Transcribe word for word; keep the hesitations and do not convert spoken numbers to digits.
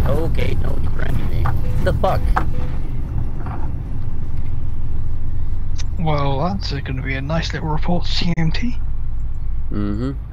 Okay, no, you ran me. What the fuck? Well, that's going to be a nice little report to C M T. Mm-hmm.